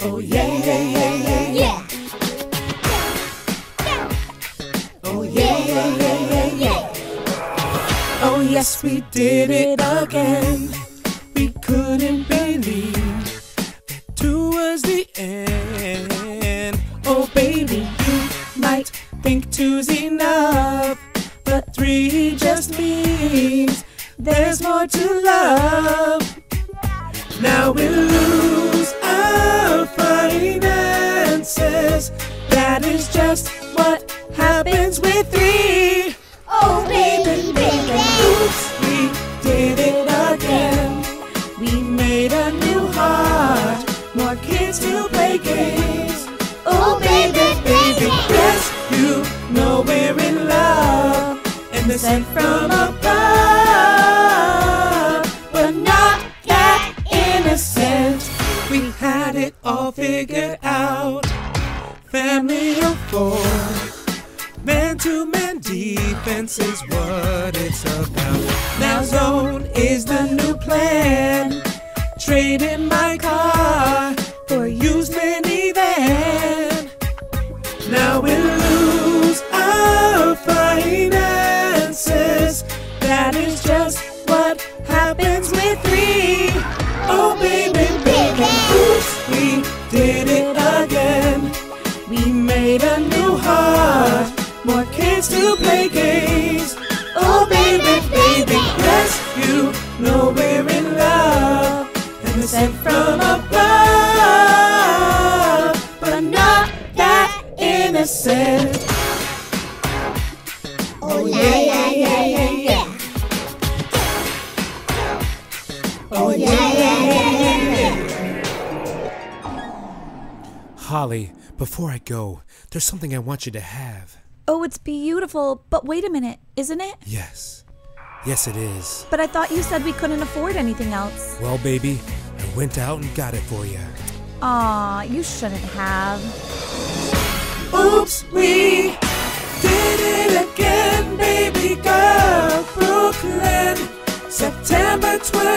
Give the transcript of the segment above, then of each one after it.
Oh yeah, yeah, yeah, yeah, yeah. Oh yeah, yeah, yeah, yeah, yeah. Oh yes, we did it again. We couldn't believe that 2 was the end. Oh baby, you might think 2's enough, but 3 just means there's more to love. Now we'll lose our finances. That is just what happens with 3. Oh baby, baby. Oops, we did it again. We made a new heart, more kids to play games. Oh baby, baby. Yes, you know we're in love, and they're sent from above, but not that innocent. We had it all figured out. Family of 4, man-to-man defense is what it's about. Now zone is the new plan. Trade in my car for used minivan. Now we'll lose our finances. That is just what happens with 3. Oh baby, baby, oops, we did it again. We made a new heart, more kids to play games. Oh baby, baby, yes, you know we're in love, and we're sent from above, but not that innocent. Oh yeah, yeah, yeah, yeah, yeah. Oh yeah, yeah, yeah, yeah, yeah. Holly, before I go, there's something I want you to have. Oh, it's beautiful, but wait a minute, isn't it? Yes. Yes, it is. But I thought you said we couldn't afford anything else. Well, baby, I went out and got it for you. Aw, you shouldn't have. Oops, we did it again, baby girl. Brooklyn, September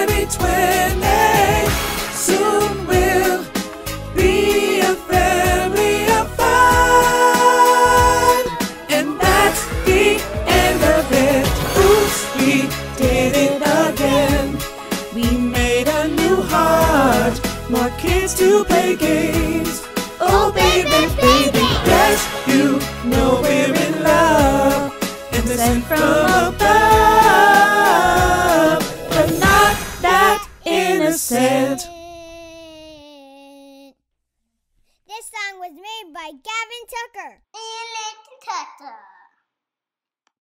2020. Soon we'll be a family of 5, and that's the end of it. Oops, we did it again. We made a new heart, more kids to play games. Oh baby, baby, yes, you know we're in love, and they're sent from above, but not that innocent. This song was made by Gavin Tucker.